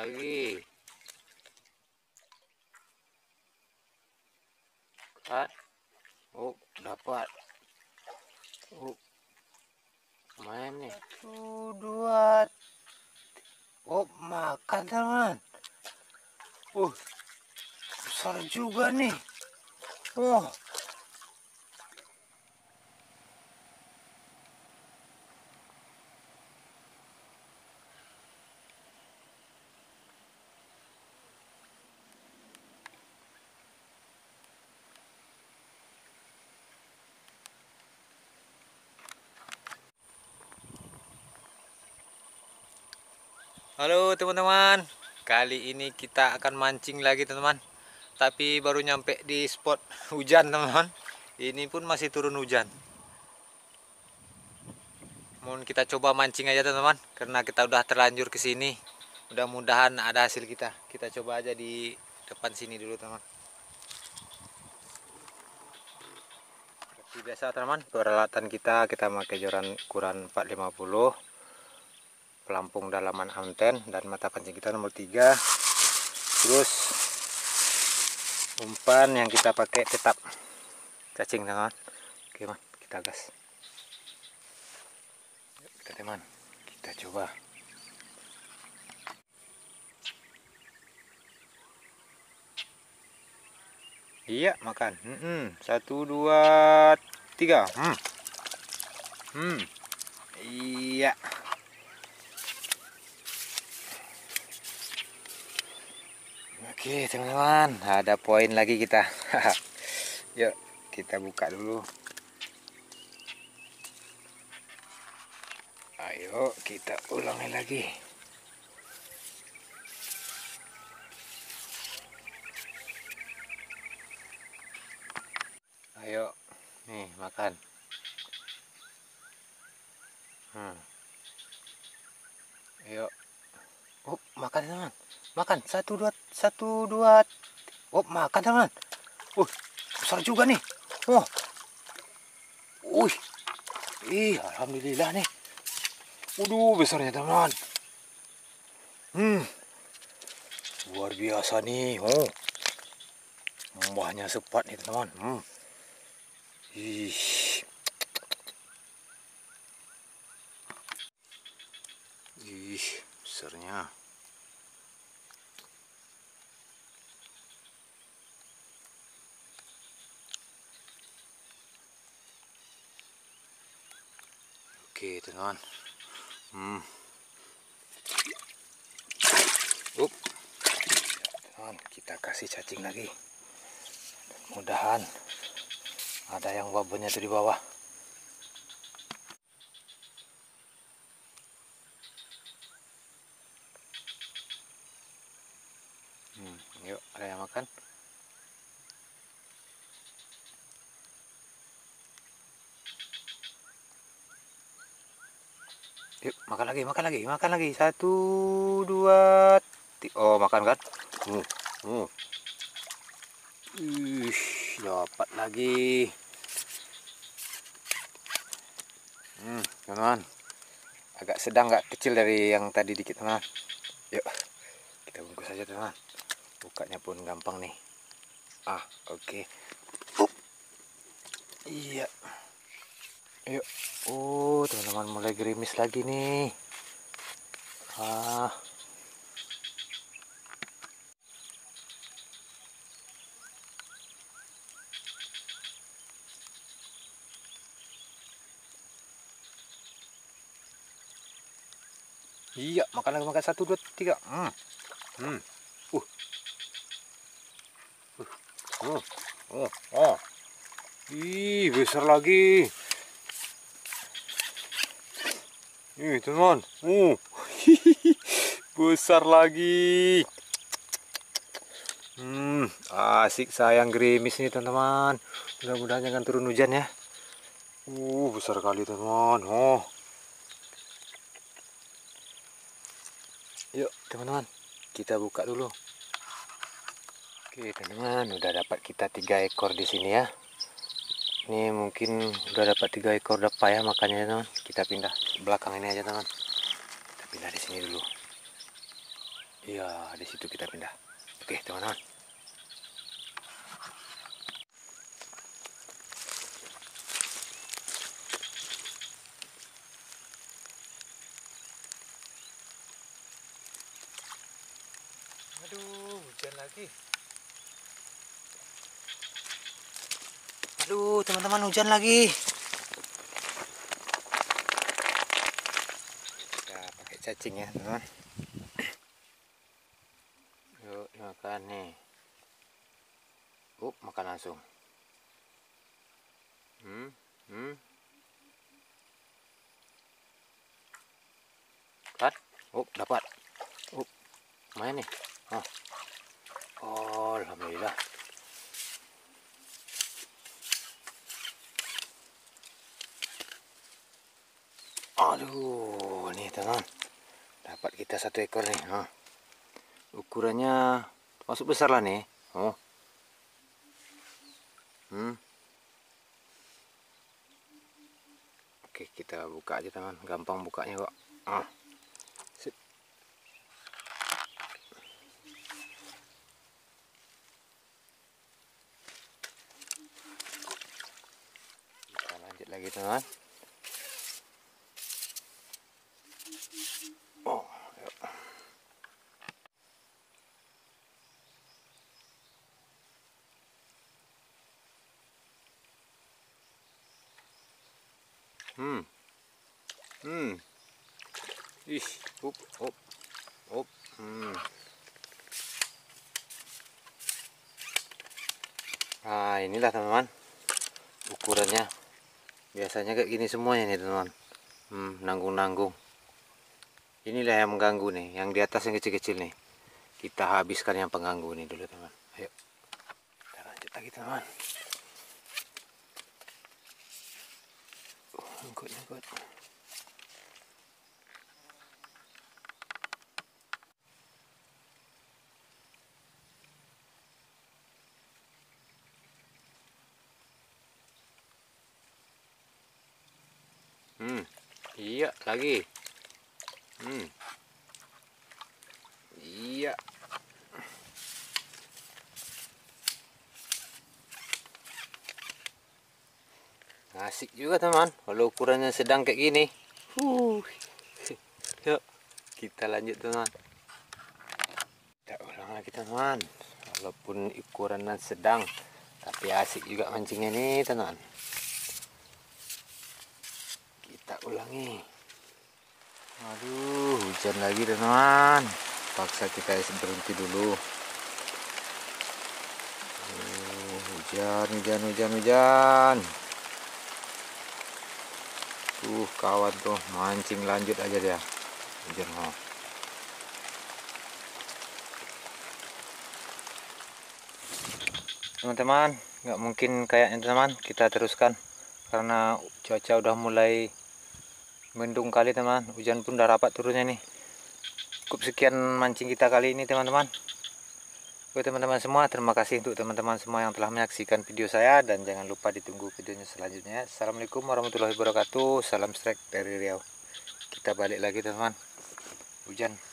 lagi. Kan? Oh, dapat. Oh, main nih. 1, 2. Oh, makan teman. Besar juga nih. Oh. Halo teman-teman, kali ini kita akan mancing lagi teman-teman. Tapi baru nyampe di spot hujan teman-teman. Ini pun masih turun hujan. Mau kita coba mancing aja teman-teman, karena kita udah terlanjur ke sini. Mudah-mudahan ada hasil kita. Kita coba aja di depan sini dulu teman-teman. Seperti biasa teman-teman, peralatan kita pakai joran ukuran 450. Pelampung dalaman anten dan mata pancing kita nomor 3. Terus umpan yang kita pakai tetap cacing teman. Oke man, kita gas. Yuk, kita teman, kita coba. Iya makan. 1, 2, 3. Iya. Oke teman-teman, ada poin lagi kita. Yuk kita buka dulu. Ayo kita ulangi lagi. Ayo nih makan. Ayo. Makan teman. Makan. 1, 2, 1, 2. Makan teman. Besar juga nih. Alhamdulillah nih. Besarnya teman. Luar biasa nih. Mbahnya sepat nih teman. Besarnya. Oke teman. Teman, kita kasih cacing lagi. Mudahan ada yang babonnya tuh di bawah. Yuk, ada yang makan. Yuk, makan lagi. 1, 2, 3. Makan kan? Dapat lagi. Teman, agak sedang, agak kecil dari yang tadi dikit teman. Yuk, kita bungkus aja teman. Bukanya pun gampang nih. Oke. Iya. Yuk. Teman-teman mulai gerimis lagi nih. Iya, makan lagi, makan. 1, 2, 3. Besar lagi. Teman. Besar lagi. Asik sayang gerimis nih teman-teman. Mudah-mudahan jangan turun hujan ya. Besar kali teman. Yuk teman-teman, kita buka dulu. Oke teman-teman, udah dapat kita 3 ekor di sini ya. Ini mungkin udah dapat 3 ekor dapat ya, makanya teman. Kita pindah belakang ini aja teman. Kita pindah di sini dulu. Iya, di situ kita pindah. Oke, teman-teman. Aduh, hujan lagi. Aduh, teman-teman, hujan lagi. Kita pakai cacing ya, teman-teman. Yuk, makan nih. Makan langsung. Kan? Dapat. Main nih. Oh, alhamdulillah. Aduh, nih teman, dapat kita 1 ekor nih. Ukurannya masuk besar lah nih. Oke, kita buka aja teman, gampang bukanya kok. Sip. Kita lanjut lagi teman. Ih, Nah, inilah teman-teman ukurannya. Biasanya kayak gini semuanya nih teman-teman. Nanggung-nanggung. Inilah yang mengganggu nih, yang di atas yang kecil-kecil nih. Kita habiskan yang pengganggu nih dulu teman. Ayo, kita lanjut lagi teman. Nyangkut. Iya lagi. Iya. Asik juga teman, kalau ukurannya sedang kayak gini. Yuk, kita lanjut teman. Kita ulang lagi teman. Walaupun ukurannya sedang, tapi asik juga mancingnya nih teman. Kita ulangi. Aduh, hujan lagi teman. Paksa kita berhenti dulu. Hujan. Kawan tuh mancing lanjut aja dia. Hujan mau. Teman-teman, nggak mungkin kayaknya teman, kita teruskan karena cuaca udah mulai mendung kali teman. Hujan pun udah rapat turunnya nih. Cukup sekian mancing kita kali ini teman-teman. Buat teman-teman semua, terima kasih untuk teman-teman semua yang telah menyaksikan video saya, dan jangan lupa ditunggu videonya selanjutnya. Assalamualaikum warahmatullahi wabarakatuh. Salam strike dari Riau. Kita balik lagi teman. Hujan.